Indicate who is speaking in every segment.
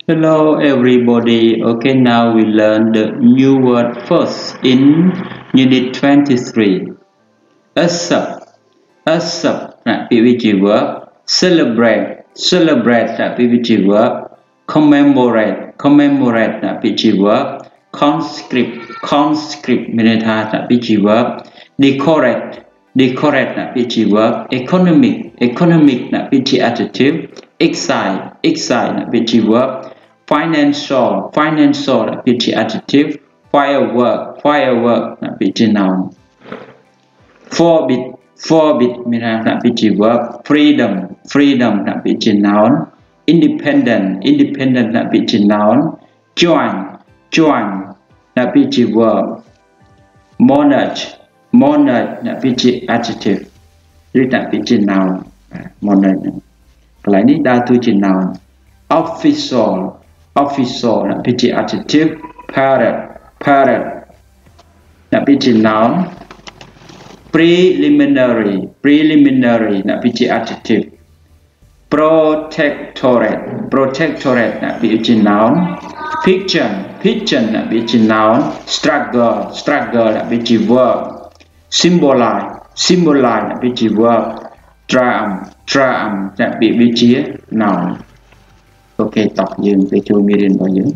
Speaker 1: Hello everybody. Okay, now we learn the new word first in Unit 23. Accept. Accept là PVG verb. Celebrate. Celebrate là PVG verb. Commemorate. Commemorate là PVG verb. Conscript. Conscript military là PVG verb. Decorate. Decorate là PVG verb. Economic. Economic là PVG adjective. Excite. Excite là PVG verb. Financial. Financial là PVG adjective. Firework. Firework là PVG noun. Forbid. Forbid là PVG verb. Freedom. Freedom là PVG noun. Independent. Independent là PVG noun. Join. Join là PVG verb. Monarch. Monarch là PVG adjective. Là PVG noun. Monarch. Cái này đi đa tu trên noun. Official. Official là PVG adjective. Parrot. Parrot là PVG noun. Preliminary. Preliminary là PVG adjective. Protectorate. Protectorate là PVG noun. Fiction. Fiction là PVG noun. Struggle. Struggle là PVG verb. Symbolize. Symbolize là PVG verb. Triumph. Triumph là PVG noun. Ok, tập dừng về cho miền vào dừng.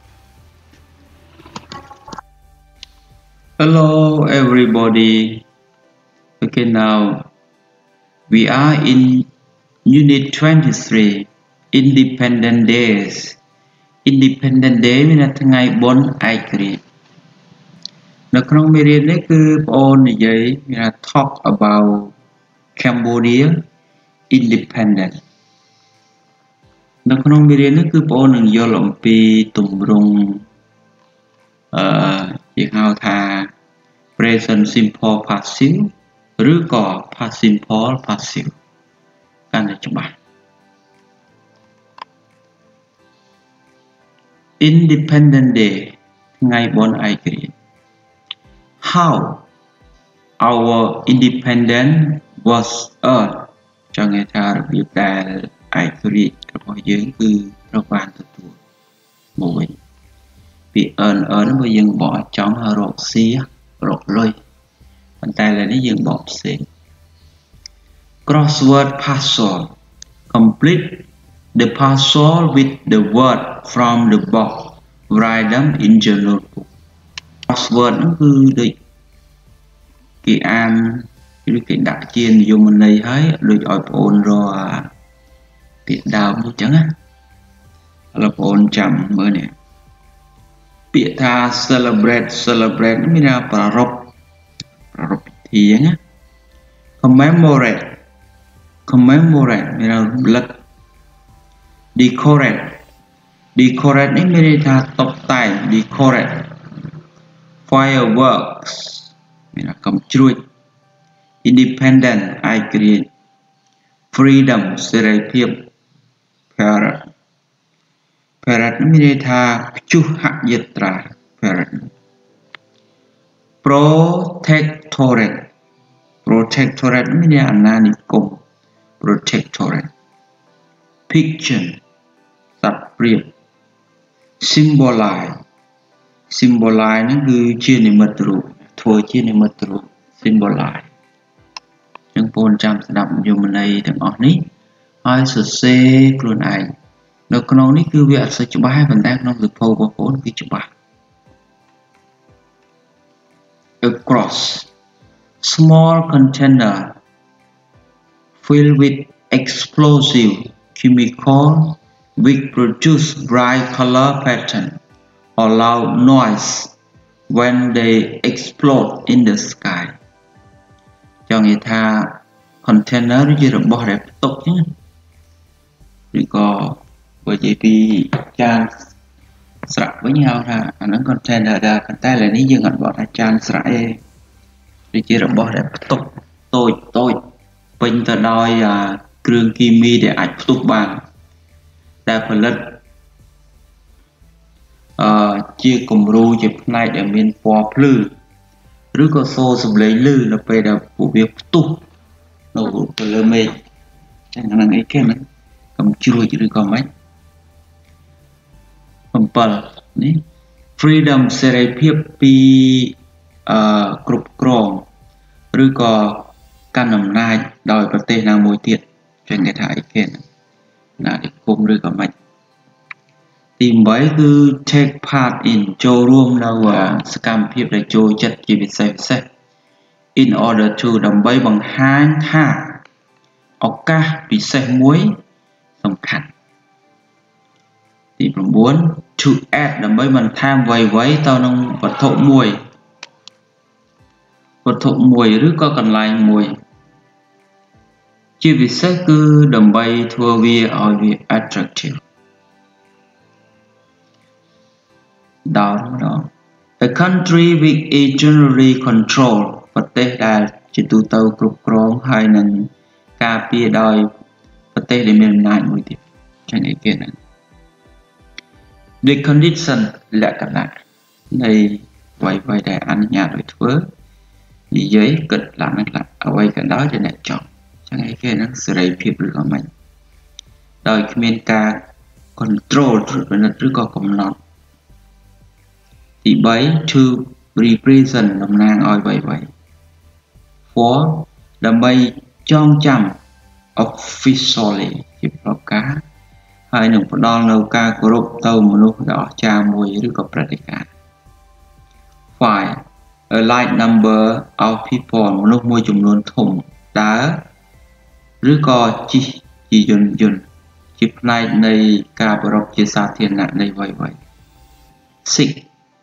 Speaker 1: Hello everybody. Okay, now we are in Unit 23, Independent Days. Independent Day មានន័យថ្ងៃបុណ្យឯករាជ្យនៅក្នុងមេរៀននេះគឺបងអូននិយាយមានថា talk about Cambodia independent នៅក្នុងមេរៀននេះគឺបងអូននឹងយល់អំពីទម្រង់គេហៅថា present simple passive ឬក៏ past simple passive កាន់តែច្បាស់ Independent Day ថ្ងៃបុណ្យឯករាជ្យ How our independence was earned ចង់និយាយថារបៀបដែលឯករាជ្យរបស់យើងគឺត្រូវបានទទួលមកវិញពី earn មកយើងបកចង់រកស៊ីរកលុយប៉ុន្តែឥឡូវនេះយើងបកផ្សេង Crossword puzzle complete the puzzle with the word from the box write them in your notebook crossword នោះគឺដូចគេអានឬគេដាក់ជានិយមន័យហើយដូចឲ្យបងអូនរកពាក្យដើមអញ្ចឹងណាឥឡូវបងអូនចាំមើលនេះពាក្យថា celebrate celebrate មានន័យប្រារព្ធពិធីណា commemorate commemorate មានន័យរំលឹក decorate decorate នេះមានន័យថាតុបតែង decorate fireworks មានន័យកំជ្រួច independent ឯករាជ្យ freedom សេរីភាព parrot parrot មានន័យថាព្យុហយាត្រា parrot protectorate protectorate មានន័យអាណានិគម protectorate fiction សត្វព្រាប symbolize symbolize ហ្នឹងគឺជានិមិត្តរូបធ្វើជានិមិត្តរូប symbolize ចឹងបងចាំស្ដាប់និយមន័យទាំងអស់នេះហើយសរសេរខ្លួនឯងនៅក្នុងនេះគឺវាអត់សូវច្បាស់ប៉ុន្តែក្នុងសៀវភៅបងប្អូនគឺច្បាស់ across small container filled with explosive chemical which produce bright color pattern or loud noise when they explode in the sky ចង់និយាយថា container ជារបស់ដែលផ្ទុកចឹងឬក៏បើនិយាយពីចានស្រាក់វិញហៅថាអាហ្នឹង container ដែរប៉ុន្តែឥឡូវនេះយើងអត់បកថាចានស្រាក់ទេវាជារបស់ដែលផ្ទុកតូចតូចពេញទៅដោយគ្រឿងគីមីដែលអាចផ្ទុះបានដែលផលិតជាគំរូជាផ្នែកដែលមានពណ៌ភ្លឺឬក៏សូរសំឡេងឮនៅពេលដែលពួកវាផ្ទុះនៅលើមេឃ ចឹងហ្នឹងអីគេហ្នឹងកំជ្រួចឬក៏មិន 7 នេះ freedom សេរីភាពពីគ្រប់គ្រងឬក៏កាន់អំណាចដោយប្រទេសណាមួយទៀតចឹងគេថាអីគេណានិគមឬក៏មិនទី8គឺ take part in ចូលរួមនៅសកម្មភាពដែលចូលចិត្តជាពិសេស in order to ដើម្បីបង្ហាញថាឱកាសពិសេសមួយសំខាន់ទី9 to add ដើម្បីបន្ថែមអ្វីៗទៅនឹងវត្ថុមួយឬក៏កន្លែងមួយជាពិសេសគឺដើម្បីធ្វើវាឲ្យវា attractive ដល់ម្ដង a country which is generally control ប្រទេសដែលជាទូទៅគ្រប់គ្រងហើយនឹងការពារដោយប្រទេសដែលមានអំណាចមួយទៀតចឹងឯគេហ្នឹង the condition លក្ខណៈនៃអ្វីៗដែលអនុញ្ញាតឲ្យធ្វើនិយាយគិតឡើងនឹងអ្វីក៏ដោយដែលអ្នកចង់ចឹងឯគេហ្នឹងសេរីភាពឬក៏មិនដោយគ្មានការ control ឬក៏កំណត់ទី3 to represent តំណាងឲ្យអ្វីៗ for ដើម្បីចងចាំ officially ជាប្រការហើយនឹងផ្ដល់នូវការគោរពទៅមនុស្សដ៏អស្ចារ្យមួយឬក៏ព្រឹត្តិការណ៍ 5 a large number of people មនុស្សមួយចំនួនធំដើរឬក៏ជិះជាយន្តជាផ្នែកនៃការប្រារព្ធជាសាធារណៈនៃអ្វីៗ 6 ពណ៌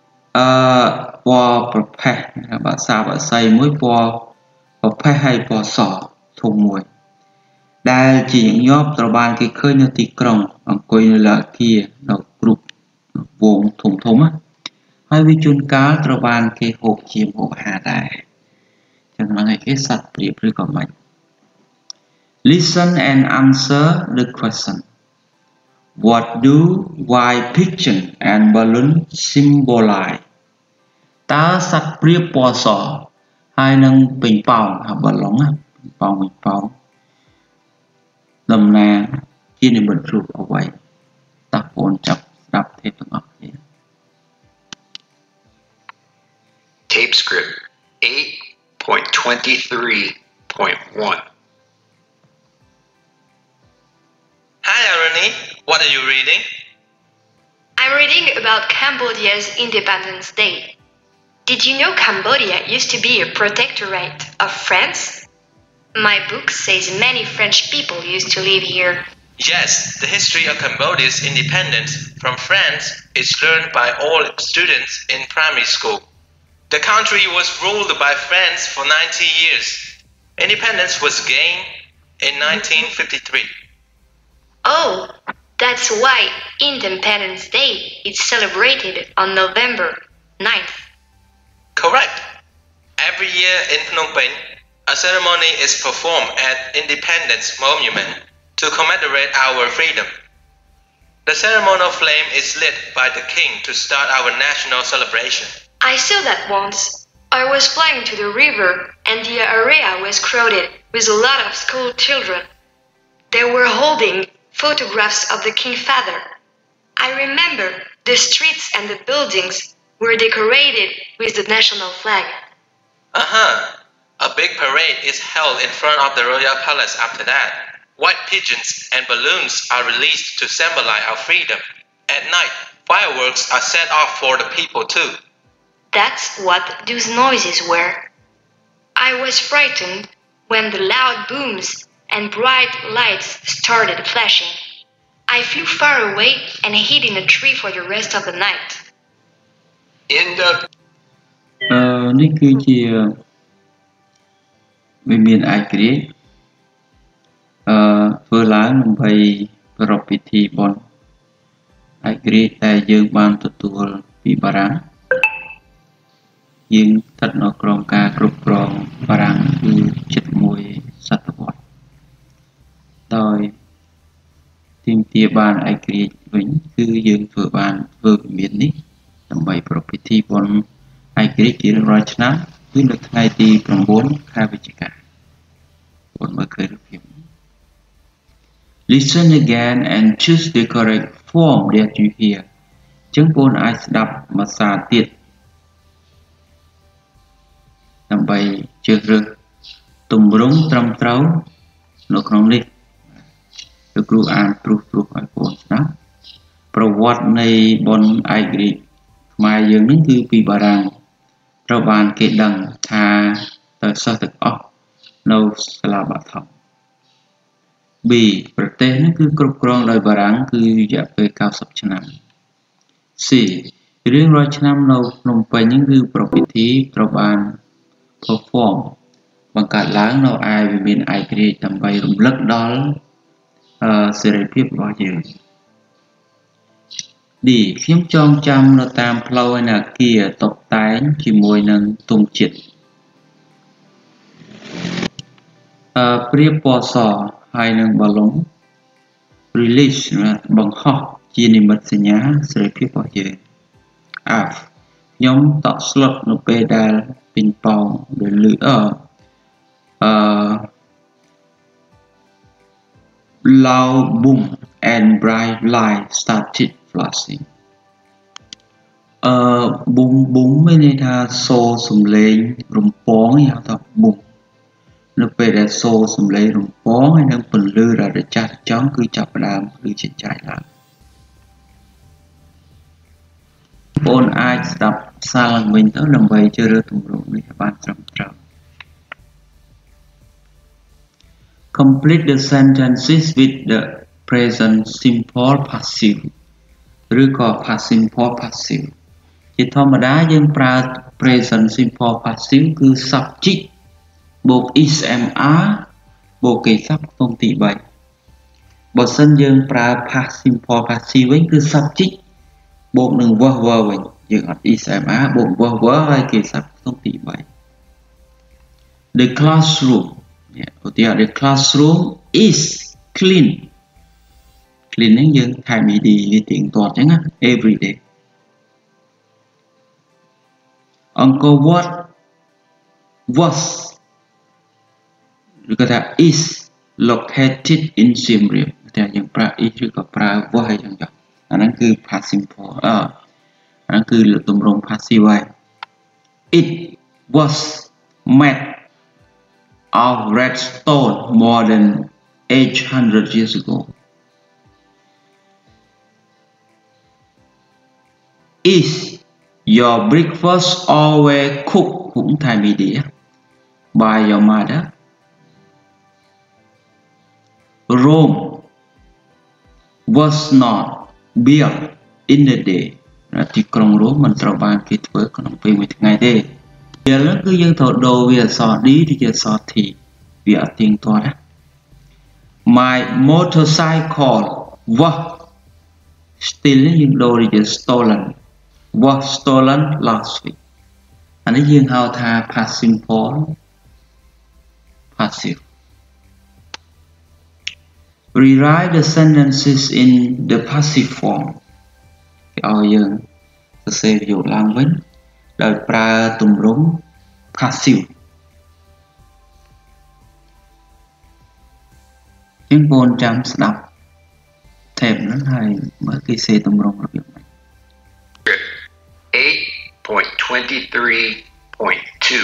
Speaker 1: ប្រផេះភាសាបក្សីមួយពណ៌ប្រផេះហើយពណ៌សធំមួយដែលជាញញប់ត្រូវបានគេឃើញនៅទីក្រុងអង្គុយនៅលើអគារនៅគ្រប់វងធំណាហើយវាជួនកាលត្រូវបានគេហូបជាម្ហូបអាហារដែរចឹងហ្នឹងឯគេសត្វប្រៀបឬក៏មិន Listen and answer the question What do white pigeon and balloon symbolize តើសត្វព្រាបពណ៌សហើយនឹងពេញប៉ោងបាឡុងប៉ោងតំណាងជានិមិត្តរូបអ្វីតើបងចាប់ស្ដាប់ទេទាំងអស់គ្នា
Speaker 2: Tape script 8.23.1
Speaker 3: Hi Irony, what are you reading?
Speaker 4: I'm reading about Cambodia's Independence Day. Did you know Cambodia used to be a protectorate of France? My book says many French people used to live here.
Speaker 3: Yes, the history of Cambodia's independence from France is learned by all students in primary school. The country was ruled by France for 90 years. Independence was gained in 1953.
Speaker 4: Oh, that's why Independence Day is celebrated on November 9th.
Speaker 3: Correct. Every year in Phnom Penh, a ceremony is performed at Independence Monument to commemorate our freedom. The ceremonial flame is lit by the king to start our national celebration.
Speaker 4: I saw that once. I was flying to the river and the area was crowded with a lot of school children. They were holding photographs of the King Father. I remember the streets and the buildings were decorated with the national flag.
Speaker 3: A big parade is held in front of the royal palace after that. White pigeons and balloons are released to symbolize our freedom. At night, fireworks are set off for the people too.
Speaker 4: That's what those noises were. I was frightened when the loud booms and bright lights started flashing. I flew far away and hid in a tree for the rest of the night.
Speaker 2: In the
Speaker 1: នេះគឺជាវិមានឯករាជ្យធ្វើឡើងដើម្បីប្រារព្ធពិធីបុណ្យឯករាជ្យដែលយើងបានទទួលពីបារាំងយើងស្ថិតនៅក្រោមការគ្រប់គ្រងបារាំងគឺជិត1សតវត្សដោយទាមទារបានឯករាជ្យវិញគឺយើងធ្វើវិមាននេះដើម្បីប្រារព្ធពិធីបុណ្យឯករាជ្យជារៀងរាល់ឆ្នាំគឺនៅថ្ងៃទី9 ខែវិច្ឆិកាបងមើលឃើញរូបភាព Listen again and choose the correct form that you hear ចឹងបងអាចស្ដាប់ភាសាទៀតដើម្បីជ្រើសរើសទម្រង់ត្រឹមត្រូវនៅក្នុងនេះលោកគ្រូអានព្រោះឲ្យបងស្ដាប់ប្រវត្តិនៃបុណ្យឯករាជ្យខ្មែរយើងនឹងគឺពីបារាំងត្រូវបានគេដឹងថាទៅសិស្សទាំងអស់នៅសាលាបឋម B ប្រទេសនេះគឺគ្រប់គ្រងដោយបារាំងគឺរយៈពេល90ឆ្នាំ C រៀងរាល់ឆ្នាំនៅភ្នំពេញនេះគឺប្រពៃពិធីត្រូវបាន perform បង្កើតឡើងនៅឯវិមានឯករាជ្យដើម្បីរំលឹកដល់សេរីភាពរបស់យើង D ខ្ញុំចងចាំនៅតាមផ្លូវឯណាគារតុបតែងជាមួយនឹងទង់ជាតិព្រាបពណ៌សហើយនឹងបាឡុង release បង្ហោះជានិមិត្តសញ្ញាសេរីភាពរបស់យើង F ខ្ញុំតក់ស្លុតនៅពេលដែលពីងប៉ោងដែលលឺloud boom and bright light started flashing boom boom មានន័យថាសូរសំឡេងរំពងហៅថា boom នៅពេលដែលសូរសំឡេងរំពងហើយនឹងពន្លឺរចាស់ចង់គឺចាប់ផ្ដើមឬជាចាយឡើងបងអាចស្ដាប់សារឡើងវិញទៅដើម្បីជ្រើសរើសទម្រង់នេះឲ្យបានត្រឹមត្រូវ Complete the sentences with the present simple passive ឬក៏ past simple passive ជាធម្មតាយើងប្រើ present simple passive គឺ subject បូក is-am-are បូកកិច្ចសព្ទខ្ទង់ទី 3 បើសិនយើងប្រើ past simple passive វិញគឺ subject បូកនឹង verb វិញយើងអត់ is-am-are បូក verb ហើយកិច្ចសព្ទខ្ទង់ទី 3 The classroom the classroom is clean clean នេះយើងថែម ed វាទៀងទាត់អញ្ចឹងណា every day Angkor Wat was ឬក៏ថា is located in Siem Reap តែយើងប្រើ is ឬក៏ប្រើ was អីចឹងចុះអាហ្នឹងគឺ past simple អាហ្នឹងគឺទម្រង់ passive ហើយ It was made of red stone more than 800 years ago Is your breakfast always cooked cũng thay media by your mother Rome was not built in a day ទីក្រុងរ៉ូមមិនត្រូវបានគេធ្វើក្នុងពេលមួយថ្ងៃទេពេលនោះគឺយើងត្រូវដូរវាអក្សរ D ទៅជាអក្សរ T វាអត់ទៀងទាត់ណា My motorcycle was still យើងដូរទៅជា stolen was stolen last week អានេះយើងហៅថា past simple passive Rewrite the sentences in the passive form គេឲ្យយើងសរសេរប្រយោគឡើងវិញដោយប្រើទម្រង់ passive យើងបងចាំស្ដាប់ tape ហ្នឹងហើយមើលគេសេទម្រង់របៀបហ្នឹង
Speaker 2: 8.23.2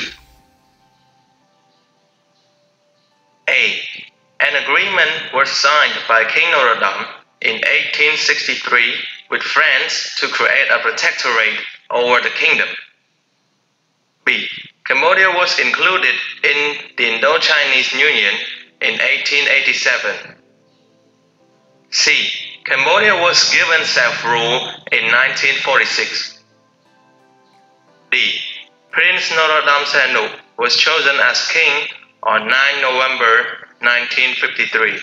Speaker 3: A. An agreement was signed by King Norodom in 1863 with France to create a protectorate over the kingdom. B. Cambodia was included in the Indo-Chinese Union in 1887. C. Cambodia was given self-rule in 1946. D. Prince Norodom Sihanouk was chosen as king on 9 November 1953.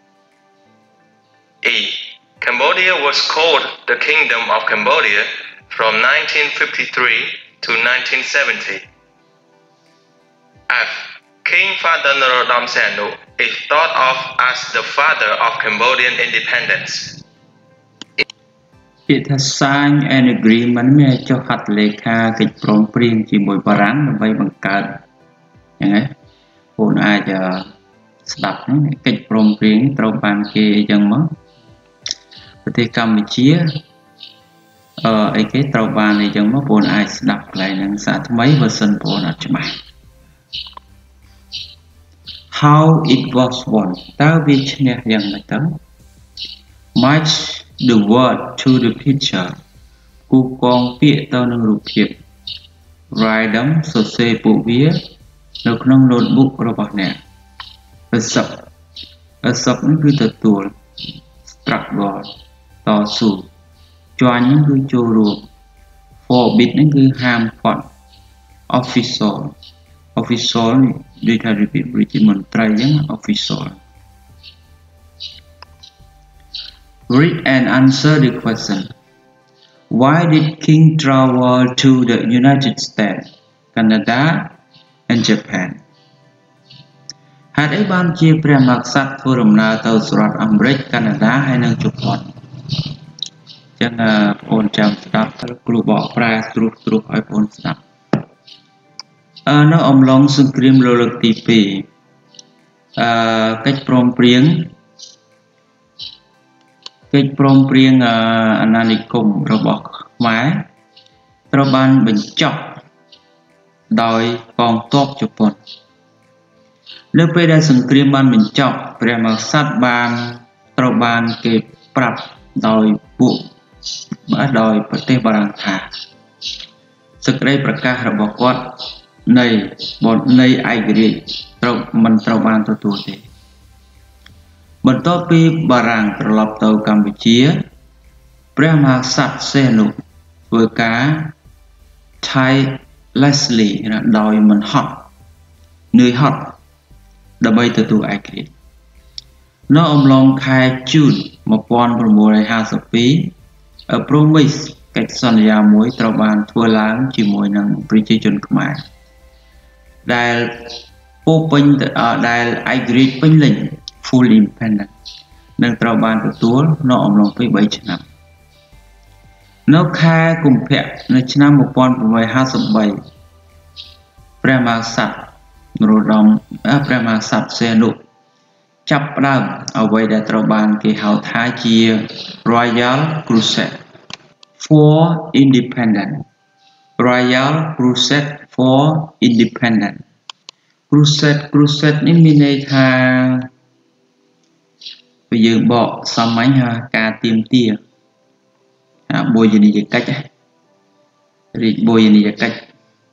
Speaker 3: E. Cambodia was called the Kingdom of Cambodia from 1953 to 1970. F. King Father Norodom Sihanouk is thought of as the father of Cambodian independence.
Speaker 1: ពាក្យថា sign an agreement មានចុះហត្ថលេខាកិច្ចព្រមព្រៀងជាមួយបារាំងដើម្បីបង្កើតយ៉ាងណាបងអាចស្ដាប់ហ្នឹងកិច្ចព្រមព្រៀងត្រូវបានគេអញ្ចឹងមកប្រទេសកម្ពុជាអីគេត្រូវបានអីចឹងមកបងអាចស្ដាប់កន្លែងហ្នឹងសាថ្មីបើសិនបងអត់ច្បាស់ How it was won តើវាឈ្នះយ៉ាងម៉េចទៅ Match the word to the picture គូកងពាក្យទៅនឹងរូបភាព Write them សរសេរពួកវានៅក្នុង notebook របស់អ្នក Accept នេះគឺទទួល Struggle តស៊ូ Join នេះគឺចូលរួម Forbid នេះគឺហាមឃាត់ Official ដូចថារបៀបរាជមន្ត្រីអញ្ចឹង Official Read and answer the question Why did King travel to the United States, Canada and Japan ហេតុអីបានជាព្រះមហាក្សត្រធ្វើដំណើរទៅសហរដ្ឋអាមេរិក កាណាដា ហើយនិងជប៉ុន ចឹងបងប្អូនចាំស្ដាប់គ្រូបកប្រែត្រួសឲ្យបងប្អូនស្ដាប់នៅអំឡុងសង្គ្រាមលោកលើកទី 2 កិច្ចព្រមព្រៀងអាណានិគមរបស់ខ្មែរត្រូវបានបញ្ចប់ដោយកងទ័ពជប៉ុន នៅពេលដែលសង្គ្រាមបានបញ្ចប់ព្រះមហាក្សត្រត្រូវបានគេប្រាប់ដោយប្រទេសបារាំងថាសេចក្តីប្រកាសរបស់គាត់នៃឯករាជ្យមិនត្រូវបានទទួលទេបន្ទាប់ពីបារាំងត្រឡប់ទៅកម្ពុជាព្រះមហាក្សត្រសីហនុធ្វើការ tirelessly ដោយមិនហត់នឿយហត់ដើម្បីទទួលឯករាជ្យនៅអំឡុងខែជូន 1952 Promise កិច្ចសន្យាមួយត្រូវបានធ្វើឡើងជាមួយនឹងប្រជាជនខ្មែរដែលពោពេញដែលឯករាជ្យពេញលេញ full independent នឹងត្រូវបានទទួលនៅអំឡុងពេល 3 ឆ្នាំ នៅខែកុម្ភៈនៅឆ្នាំ 1953 ព្រះមហាក្សត្រព្រះមហាក្សត្រសីហនុចាប់ផ្ដើមអ្វីដែលត្រូវបានគេហៅថាជា Royal Crusade for Independence Royal Crusade for Independence Crusade នេះមានន័យថាបើយើងបកសាមញ្ញថាការទាមទារបូជនីយកិច្ចរាជបូជនីយកិច្ច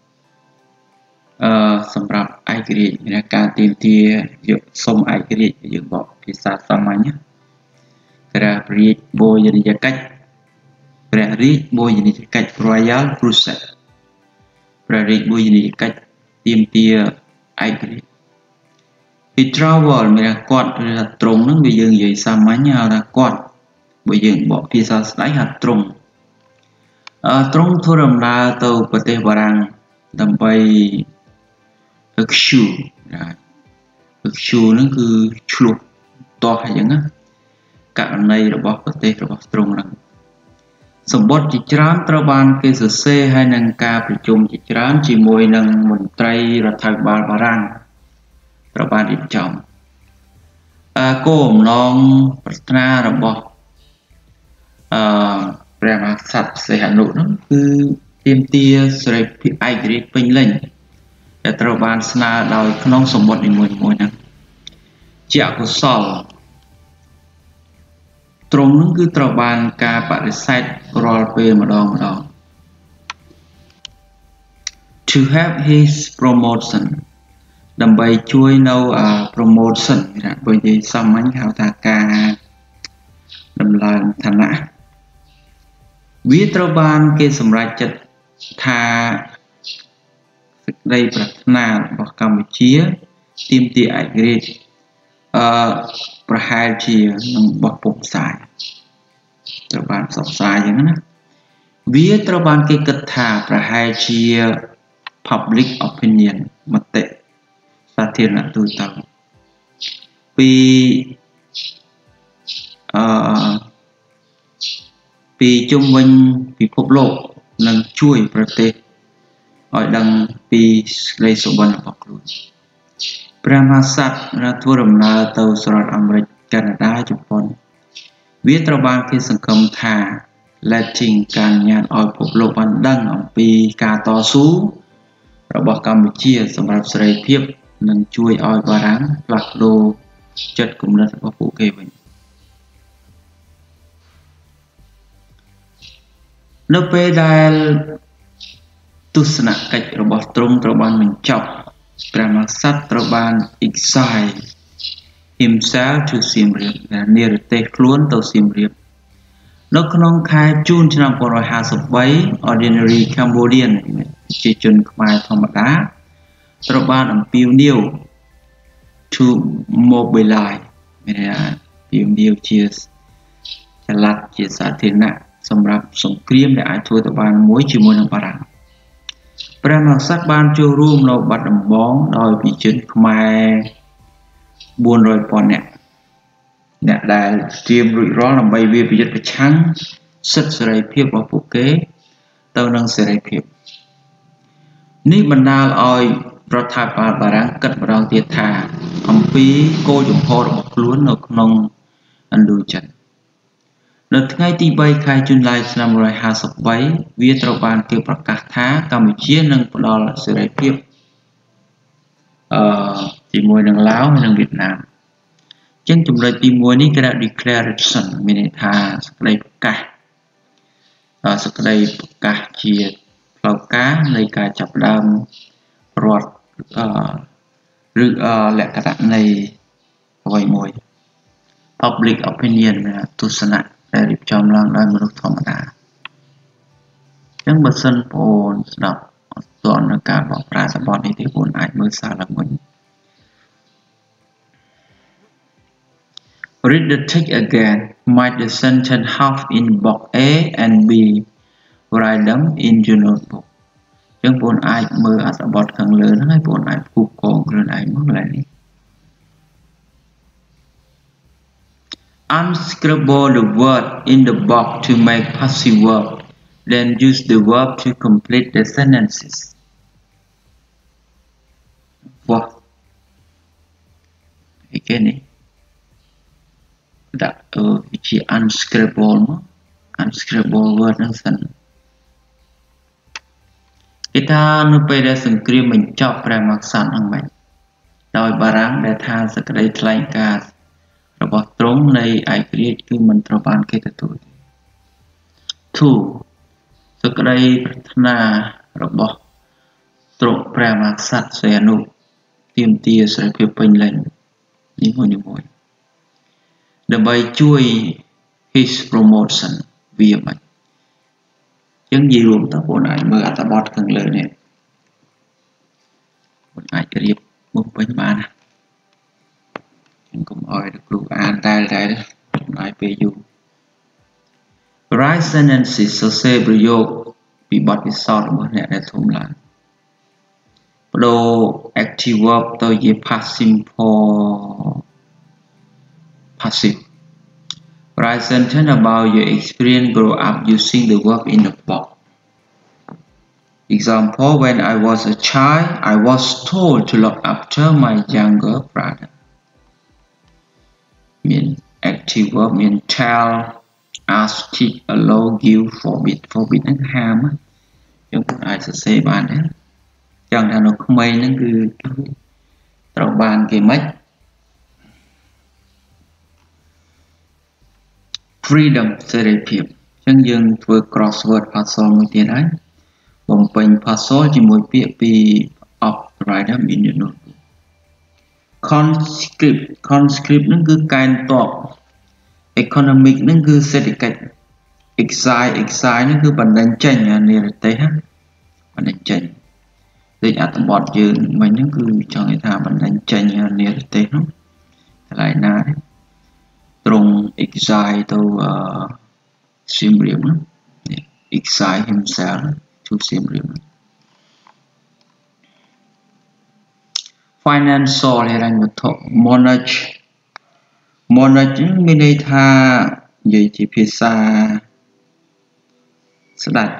Speaker 1: សម្រាប់ឯករាជ្យមានការទាមទារយកសុំឯករាជ្យយើងបកភាសាសាមញ្ញព្រះរាជបូជនីយកិច្ច Royal Crusade ព្រះរាជបូជនីយកិច្ចទាមទារឯករាជ្យ He travel មានគាត់ឬថាត្រង់ហ្នឹងវាយើងនិយាយសាមញ្ញហៅថាគាត់បើយើងបកភាសាស្ដីថាត្រង់ធ្វើដំណើរទៅប្រទេសបារាំងដើម្បី Q ហ្នឹងគឺឆ្លុះតោះអញ្ចឹងណាករណីរបស់ប្រទេសរបស់ត្រង់ហ្នឹងសម្បត្តិជាច្រើនត្រូវបានគេសរសេរហើយនឹងការប្រជុំជាច្រើនជាមួយនឹងមន្ត្រីរដ្ឋាភិបាលបារាំងត្រូវបានរៀបចំគោលបំណងប្រាថ្នារបស់ព្រះមហាក្សត្រសីហនុនោះគឺទាមទារសេរីភាពឯករាជ្យពេញលេញដែលត្រូវបានស្នើដោយក្នុងសម្បត្តិនីមួយៗហ្នឹងជាអកុសលត្រង់នោះគឺត្រូវបានការបដិសេធរាល់ពេលម្ដង To have his promotion ដើម្បីជួយនៅ promotion បើនិយាយសាមញ្ញហៅថាការដំឡើងឋានៈវាត្រូវបានគេសម្រេចចិត្តថាសេចក្តីប្រាថ្នារបស់កម្ពុជាទាមទារឯករាជ្យប្រហែលជានឹងបោះពុម្ពផ្សាយត្រូវបានផ្សព្វផ្សាយយ៉ាងណាវាត្រូវបានគេគិតថាប្រហែលជា public opinion មតិសាធារណទូទៅពីជុំវិញពិភពលោកនឹងជួយប្រទេសឲ្យដឹងពីសេចក្តីសុបិនរបស់ខ្លួនព្រះមហាក្សត្រធ្វើដំណើរទៅសហរដ្ឋអាមេរិកកាណាដាជប៉ុនវាត្រូវបានគេសង្កេតថា letting ការញ៉ាំឲ្យពិភពលោកបានដឹងអំពីការតស៊ូរបស់កម្ពុជាសម្រាប់សេរីភាពនិងជួយឲ្យបារាំងផ្លាស់ប្ដូរចិត្តគំនិតរបស់ពួកគេវិញនៅពេលដែលទស្សនកិច្ចរបស់ទ្រង់ត្រូវបានបញ្ចប់ព្រះមហាក្សត្រត្រូវបាន exile himself to Siem Reap និរទេសខ្លួនទៅសៀមរាបនៅក្នុងខែចួនឆ្នាំ1953 Ordinary Cambodian ប្រជាជនខ្មែរធម្មតាត្រូវបានអំពាវនាវ to mobilize មានន័យថាអំពាវនាវជាចល័តជាសាធារណៈសម្រាប់សង្គ្រាមដែលអាចធ្វើទៅបានមួយជាមួយនឹងបារាំងព្រះមហាក្សត្របានចូលរួមនៅបាត់ដំបងដោយប្រជាជនខ្មែរ400,000 នាក់អ្នកដែលត្រៀមរួចរាល់ដើម្បីវាយប្រយុទ្ធប្រឆាំងសិទ្ធិសេរីភាពរបស់ពួកគេទៅនឹងសេរីភាពនេះបណ្ដាលឲ្យរដ្ឋាភិបាលបារាំងគិតម្ដងទៀតថាអំពីគោលជំហររបស់ខ្លួននៅក្នុងឥណ្ឌូចិននៅថ្ងៃទី3ខែចុងឡាយឆ្នាំ1953វាត្រូវបានគេប្រកាសថាកម្ពុជានឹងផ្ដល់សេរីភាពជាមួយនឹងឡាវនិងវៀតណាមចឹងចំណុចទី1នេះគេថា declaration មានន័យថាសេចក្តីប្រកាសជាផ្លូវការនៃការចាប់ផ្ដើមរដ្ឋឬលក្ខណៈនៃអ្វីមួយ public opinion ទស្សនៈដែលរៀបចំឡើងដោយមនុស្សធម្មតាចឹងបើសិនបងប្អូនស្ដាប់អត់ទាន់នៅការបកប្រែសម្បត្តិនេះទេបងប្អូនអាចមើលសារឡើងវិញRead the text again. Might the sentence half in box A and B. Write them in your notebook. ចឹងបងអាចមើលអត្ថបទខាងលើហ្នឹងហើយបងអាចគូកងខ្លួនឯងមកឡើយនេះ Unscribble the word in the box to make passive verb. Then use the verb to complete the sentences. What? Again. ដាក់ជា unscribble មក unscribble word ហ្នឹងសិនគេថានៅពេលដែលសង្គ្រាមបញ្ចប់ព្រះមហាក្សត្រហ្នឹងមិនដោយបារាំងដែលថាសេចក្តីថ្លែងការណ៍របស់ទ្រង់នៃឯករាជ្យគឺមិនត្រូវបានគេទទួលទេ 2. សេចក្តីប្រាថ្នារបស់ទ្រង់ព្រះមហាក្សត្រសីហនុទាមទារសេរីភាពពេញលេញនេះមួយដើម្បីជួយ his promotion វាមិនចឹងនិយាយរួមតើបងអាចមើលអត្ថបទខាងលើនេះបងអាចរៀបមកពេញបានណាចឹងកុំឲ្យគ្រូអានតែចំណាយពេលយូរ Write sentences សរសេរប្រយោគពីបទពិសោធន៍របស់អ្នកដែលធំឡើងបដូរ active verb ទៅជា past simple passive. Write sentence about your experience grow up using the verb in the box. Example, when I was a child, I was told to look after my younger brother. Mean active verb mean tell, ask, teach, allow, give, forbid. Forbid ហ្នឹងហាមយើងអាចសរសេរបានដែរចង់ថានៅក្មេងហ្នឹងគឺត្រូវបានគេមិន freedom សេរីភាពអញ្ចឹងយើងធ្វើ crossword puzzle មួយទៀតហើយបំពេញ puzzle ជាមួយពាក្យពី of write them in your notebook conscript ហ្នឹងគឺកែនតប economic ហ្នឹងគឺសេដ្ឋកិច្ច exile ហ្នឹងគឺបណ្ដឹងចេញនិរទេសបណ្ដឹងចេញដូចអត្ថបទយើងមិញហ្នឹងគឺចង់និយាយថាបណ្ដឹងចេញនិរទេសហ្នឹងកន្លែងណាទេត្រង់ exile ទៅSiem Reap ហ្នឹង exile himself to Siem Reap financial ហិរញ្ញវត្ថុ monarch មានន័យថានិយាយជាភាសាស្ដេច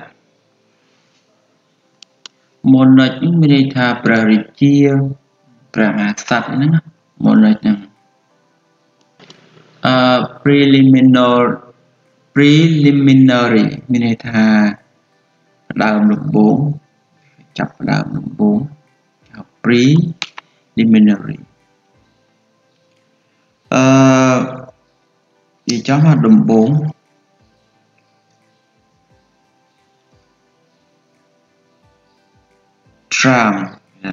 Speaker 1: monarch មានន័យថាព្រះរាជាព្រះមហាក្សត្រហ្នឹងណា monarch ហ្នឹងpreliminary preliminary មានន័យថាដើមដំបូងចាប់ដើមដំបូងហៅ preliminary វាចង់ថាដំបូងtriumph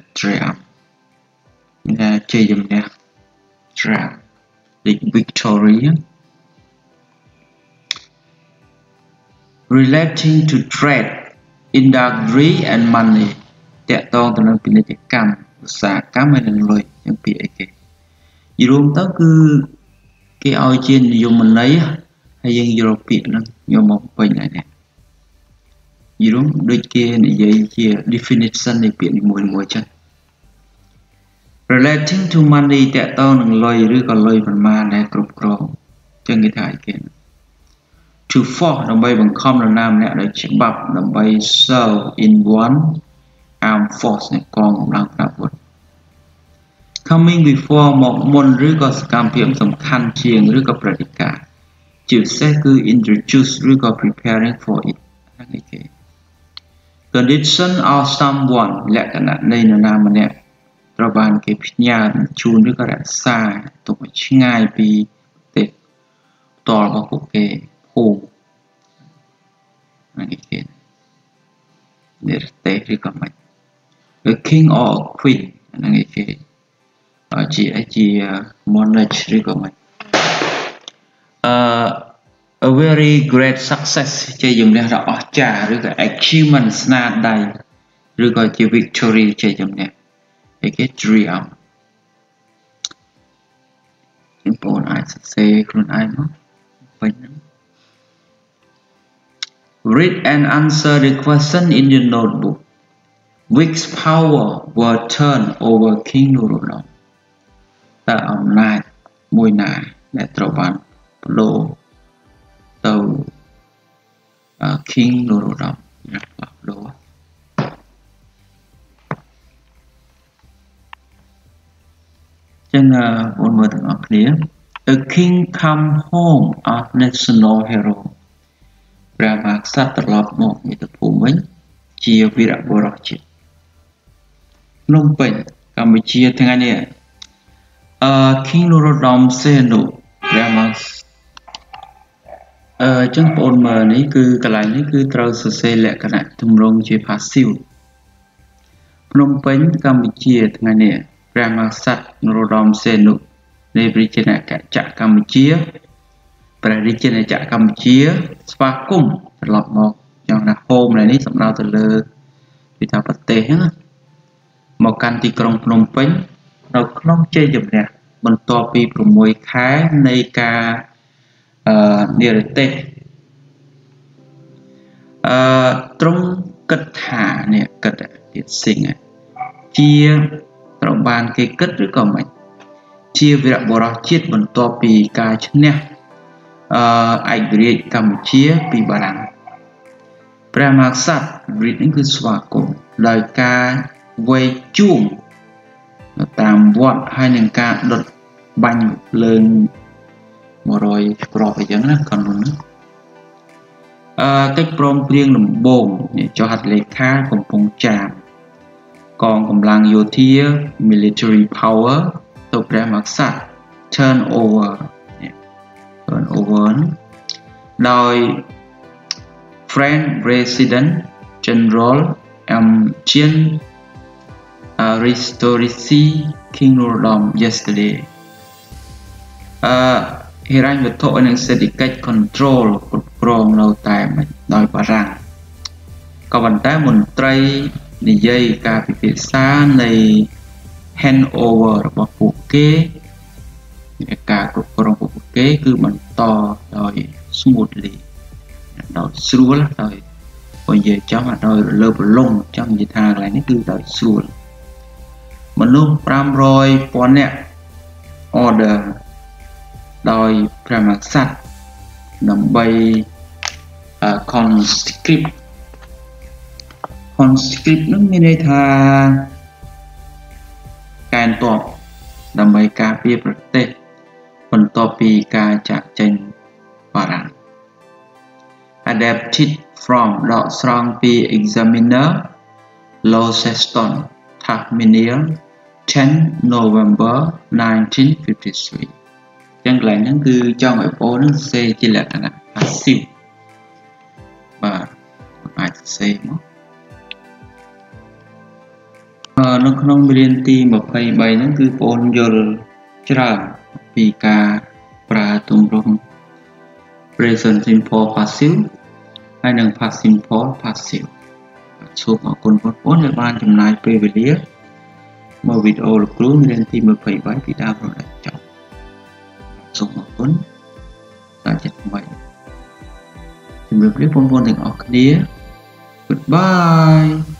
Speaker 1: មានជ័យជំនះ triumph victory relating to trade industry and money តកតងទៅនឹងពាណិជ្ជកម្មឧស្សាហកម្មហើយនឹងលុយយ៉ាងពីអីគេយរួមទៅគឺគេឲ្យជានិយមន័យហើយយើងយកពាក្យហ្នឹងយកមកពេញហើយនេះយរួមដូចគេនិយាយជា definition នៃពាក្យនីមួយៗចឹង relating to money តកតងនឹងលុយឬក៏លុយប្រមាណដែលគ្រប់គ្រងចឹងគេថាអីគេ to force ដើម្បីបង្ខំនរណាម្នាក់ដោយច្បាប់ដើម្បី serve in one armed force នៃកងកម្លាំងប្រដាប់អាវុធ coming before មកមុនឬក៏សកម្មភាពសំខាន់ជាងឬក៏ព្រឹត្តិការណ៍ជាពិសេសគឺ introduce ឬក៏ preparing for it ហ្នឹងឯគេ condition of someone លក្ខណៈនៃនរណាម្នាក់ត្រូវបានគេផ្ញើជូនឬក៏រក្សាទុកឲ្យឆ្ងាយពីប្រទេសផ្ទាល់របស់ពួកគេភូមិហ្នឹងឯគេនិរទេសឬក៏មិន a king or a queen ហ្នឹងឯគេជា monarch ឬក៏មិនa very great success ជ័យជំនះដ៏អស្ចារ្យឬក៏ achievement ស្នាដៃឬក៏ជា victory ជ័យជំនះឯគេ triumph ខ្ញុំបងអាចសរសេរខ្លួនឯងមកពេញហ្នឹង read and answer the question in your notebook which power were turned over King Norodom តើអំណាចមួយណាដែលត្រូវបានប្ដូរទៅ King Norodom ណាប្ដូរចឹងបងមើលទាំងអស់គ្នា A king come home of national hero ព្រះមហាក្សត្រត្រឡប់មកមាតុភូមិវិញជាវីរបុរសជាតិភ្នំពេញកម្ពុជាថ្ងៃនេះKing Norodom Sihanouk ព្រះមហាចឹងបងប្អូនមើលនេះគឺកន្លែងនេះគឺត្រូវសរសេរលក្ខណៈទម្រង់ជា passive ភ្នំពេញកម្ពុជាថ្ងៃនេះព្រះមហាក្សត្រ Norodom Sihanouk នៃព្រះរាជាណាចក្រកម្ពុជាព្រះរាជាណាចក្រកម្ពុជាស្វាគមន៍ត្រឡប់មកចង់ថា home នេះសំដៅទៅលើពីថាប្រទេសហ្នឹងមកកាន់ទីក្រុងភ្នំពេញនៅក្នុងជ័យជំនះបន្ទាប់ពី6ខែនៃការនិរទេសទ្រង់គិតថានេះគិតទៀតសិង្ហជាត្រូវបានគេគិតឬក៏មិនជាវីរបុរសជាតិបន្ទាប់ពីការឈ្នះឯករាជ្យកម្ពុជាពីបារាំងព្រះមហាក្សត្ររីកនេះគឺស្វាគមន៍ដោយការវេជួងតាមវត្តហើយនឹងការដុតបាញ់ភ្លើង100គ្រាប់អីចឹងណាកន្លងហ្នឹងកិច្ចព្រមព្រៀងដំបូងចុះហត្ថលេខាកំពង់ចាមកងកម្លាំងយោធា military power ទៅព្រះមហាក្សត្រ turn over ដោយ French President General Jean Ristorici King Norodom yesterday ហិរញ្ញវត្ថុនិងសេដ្ឋកិច្ច control គ្រប់គ្រងនៅតែដោយបារាំងក៏ប៉ុន្តែមន្ត្រីនិយាយការពិភាក្សានៃ hand over របស់ពួកគេការគ្រប់គ្រងពួកគេគឺបន្តដោយ smoothly ដោយស្រួលដោយបើនិយាយចំដោយរលើបរលំចំនិយាយថាកន្លែងនេះគឺដោយស្រួលមនុស្ស 500,000 នាក់ order ដោយព្រះមហាក្សត្រដើម្បី conscript នឹងមានន័យថាកែនទ័ពដើម្បីការពារប្រទេសបន្ទាប់ពីការចាក់ចេញបារាំង adapted from ដកស្រង់ពី Examiner Launceston Tasmania 10 November 1953 ចឹងកន្លែងហ្នឹងគឺចង់ឲ្យបងហ្នឹងសរសេរជាលក្ខណៈ passive បាទអាចសរសេរមកនៅក្នុងមេរៀនទី23ហ្នឹងគឺបងយល់ច្រើនពីការប្រើទម្រង់ present simple passive ហើយនិង past simple passive សូមអរគុណបងប្អូនដែលបានចំណាយពេលវេលាមកវីដេអូលោកគ្រូមេរៀនទី23ពីដើមរហូតដល់ចប់សូមអរគុណសាជាថ្មីជម្រាបលាបងប្អូនទាំងអស់គ្នា Goodbye